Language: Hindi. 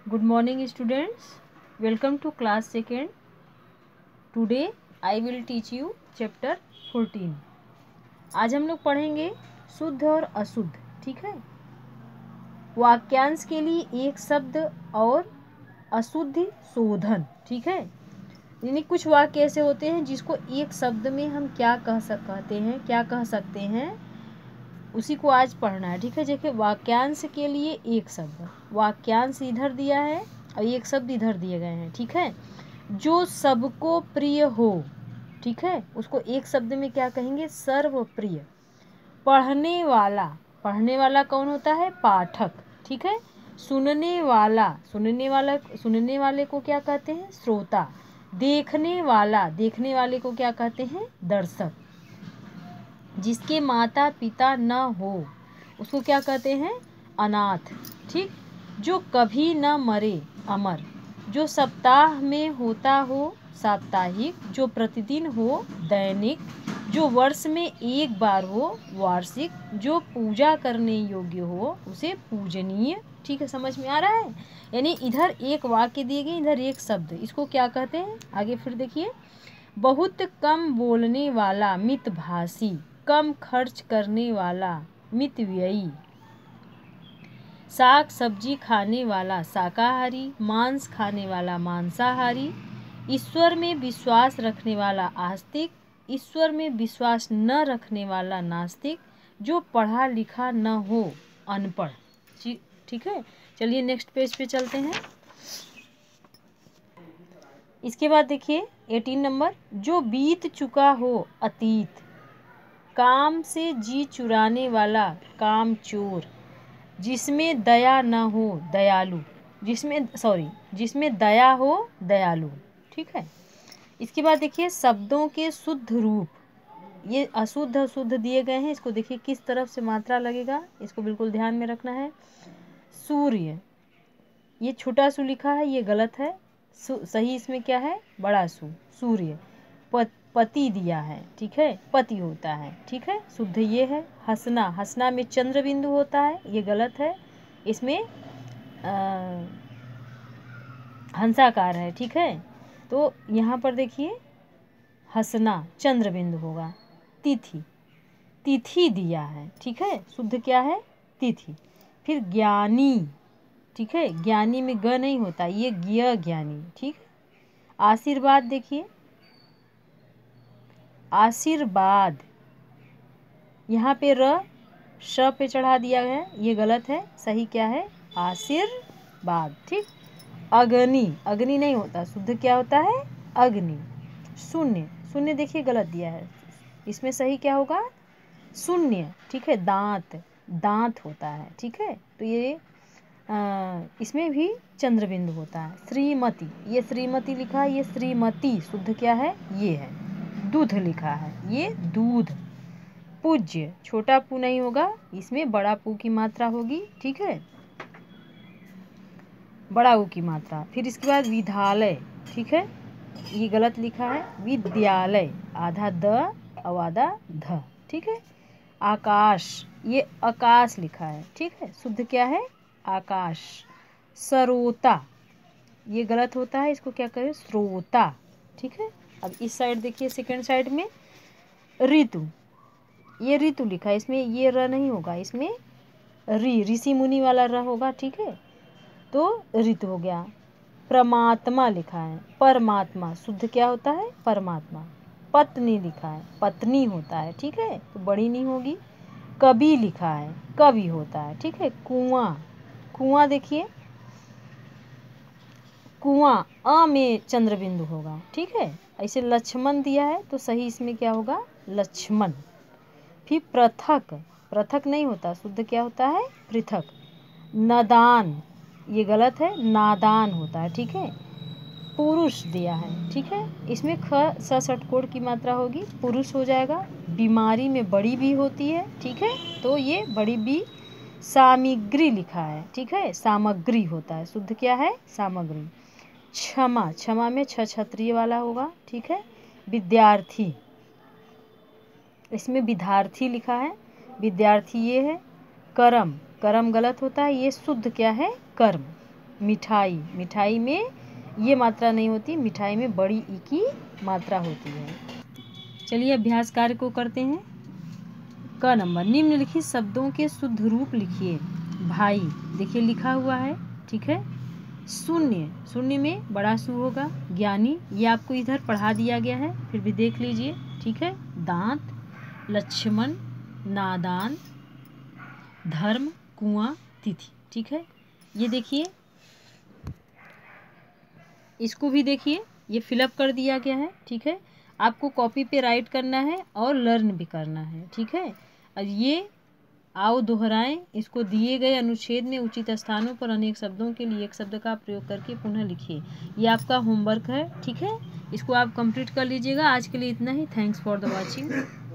Good morning students. Welcome to class 2nd. Today I will teach you chapter 14. आज हम लोग पढ़ेंगे शुद्ध और अशुद्ध. ठीक है. वाक्यांश के लिए एक शब्द और अशुद्ध शोधन. ठीक है. यानी कुछ वाक्य ऐसे होते हैं जिसको एक शब्द में हम क्या कह सकते हैं उसी को आज पढ़ना है. ठीक है. देखिए वाक्यांश के लिए एक शब्द, वाक्यांश इधर दिया है और एक शब्द इधर दिए गए हैं. ठीक है. जो सबको प्रिय हो, ठीक है, उसको एक शब्द में क्या कहेंगे? सर्वप्रिय. पढ़ने वाला कौन होता है? पाठक. ठीक है. सुनने वाले को क्या कहते हैं? श्रोता. देखने वाले को क्या कहते हैं? दर्शक. जिसके माता पिता न हो उसको क्या कहते हैं? अनाथ. ठीक. जो कभी न मरे, अमर. जो सप्ताह में होता हो, साप्ताहिक. जो प्रतिदिन हो, दैनिक. जो वर्ष में एक बार हो, वार्षिक. जो पूजा करने योग्य हो उसे पूजनीय. ठीक है. समझ में आ रहा है? यानी इधर एक वाक्य दिए गए, इधर एक शब्द. इसको क्या कहते हैं? आगे फिर देखिए. बहुत कम बोलने वाला, मितभाषी. कम खर्च करने वाला, मितव्ययी. साग सब्जी खाने वाला, शाकाहारी. मांस खाने वाला, मांसाहारी. ईश्वर में विश्वास रखने वाला, आस्तिक. ईश्वर में विश्वास न रखने वाला, नास्तिक. जो पढ़ा लिखा न हो, अनपढ़. ठीक है. चलिए नेक्स्ट पेज पे चलते हैं. इसके बाद देखिए 18 नंबर. जो बीत चुका हो, अतीत. काम से जी चुराने वाला, कामचोर. जिसमें दया न हो, दयालु. जिसमें दया हो, दयालु. ठीक है. इसके बाद देखिए शब्दों के शुद्ध रूप. ये अशुद्ध दिए गए हैं. इसको देखिए किस तरफ से मात्रा लगेगा, इसको बिल्कुल ध्यान में रखना है. सूर्य, ये छोटा सु लिखा है, ये गलत है. सही इसमें क्या है? बड़ा सु. सूर्य. पति दिया है. ठीक है. पति होता है. ठीक है. शुद्ध ये है. हंसना में चंद्र बिंदु होता है, ये गलत है. इसमें हंसाकार है. ठीक है. तो यहाँ पर देखिए हंसना चंद्र बिंदु होगा. तिथि दिया है. ठीक है. शुद्ध क्या है? तिथि. फिर ज्ञानी. ठीक है. ज्ञानी में ग नहीं होता, ये ज्ञानी. ठीक. आशीर्वाद देखिए, आशीर्वाद. यहाँ पे श पे चढ़ा दिया है, ये गलत है. सही क्या है? आशीर्वाद. ठीक. अग्नि नहीं होता, शुद्ध क्या होता है? अग्नि. शून्य देखिए गलत दिया है, इसमें सही क्या होगा? शून्य. ठीक है. दांत होता है. ठीक है. तो ये इसमें भी चंद्र बिंदु होता है. श्रीमती, ये श्रीमती लिखा है, ये श्रीमती. शुद्ध क्या है? ये है. दूध लिखा है, ये दूध. पूज्य, छोटा पू नहीं होगा, इसमें बड़ा पू की मात्रा होगी. ठीक है. बड़ा ऊ की मात्रा. फिर इसके बाद विद्यालय. ठीक है. ये गलत लिखा है, विद्यालय. आधा द और आधा ध. ठीक है. आकाश, ये आकाश लिखा है. ठीक है. शुद्ध क्या है? आकाश. सरोता, ये गलत होता है, इसको क्या करें? श्रोता. ठीक है. अब इस साइड देखिए, सेकंड साइड में ऋतु. ये ऋतु लिखा है, इसमें ये र नहीं होगा, इसमें ऋषि मुनि वाला र होगा. ठीक है. तो ऋतु हो गया. परमात्मा लिखा है, परमात्मा. शुद्ध क्या होता है? परमात्मा. पत्नी लिखा है, पत्नी होता है. ठीक है. तो बड़ी नहीं होगी. कवि लिखा है, कवि होता है. ठीक है. कुआं देखिए, कुआं अ में चंद्र बिंदु होगा. ठीक है. ऐसे लक्ष्मण दिया है, तो सही इसमें क्या होगा? लक्ष्मण. फिर पृथक नहीं होता, शुद्ध क्या होता है? पृथक. नदान, ये गलत है, नादान होता है. ठीक है. पुरुष दिया है. ठीक है. इसमें षटकोण की मात्रा होगी, पुरुष हो जाएगा. बीमारी में बड़ी भी होती है. ठीक है. तो ये बड़ी भी. सामग्री लिखा है. ठीक है. सामग्री होता है. शुद्ध क्या है? सामग्री. क्षमा में क्षत्रिय वाला होगा. ठीक है. विद्यार्थी, इसमें विद्यार्थी लिखा है, विद्यार्थी ये है. कर्म गलत होता है, ये शुद्ध क्या है? कर्म. मिठाई, मिठाई में ये मात्रा नहीं होती, मिठाई में बड़ी ई की मात्रा होती है। चलिए अभ्यास कार्य को करते हैं। क नंबर, निम्नलिखित शब्दों के शुद्ध रूप लिखिए। भाई देखिए लिखा हुआ है, ठीक है। शून्य, शून्य में बड़ा सू होगा। ज्ञानी, ये आपको इधर पढ़ा दिया गया है, फिर भी देख लीजिए, ठीक है। दांत, लक्ष्मण, नादान, धर्म, कुआं, तिथि, ठीक है। ये देखिए, इसको भी देखिए, ये फिलअप कर दिया गया है, ठीक है। आपको कॉपी पे राइट करना है और लर्न भी करना है, ठीक है। और ये आओ दोहराएं, इसको दिए गए अनुच्छेद में उचित स्थानों पर अनेक शब्दों के लिए एक शब्द का प्रयोग करके पुनः लिखिए। ये आपका होमवर्क है, ठीक है। इसको आप कंप्लीट कर लीजिएगा। आज के लिए इतना ही। Thanks for the watching.